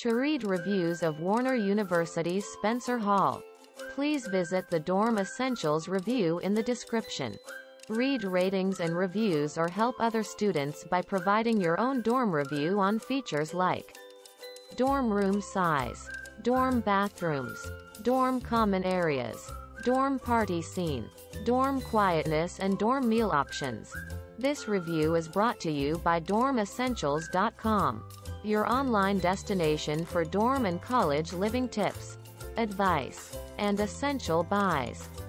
To read reviews of Warner University's Spencer Hall, please visit the Dorm Essentials review in the description. Read ratings and reviews or help other students by providing your own dorm review on features like dorm room size, dorm bathrooms, dorm common areas, dorm party scene, dorm quietness and dorm meal options. This review is brought to you by dormessentials.com, your online destination for dorm and college living tips, advice, and essential buys.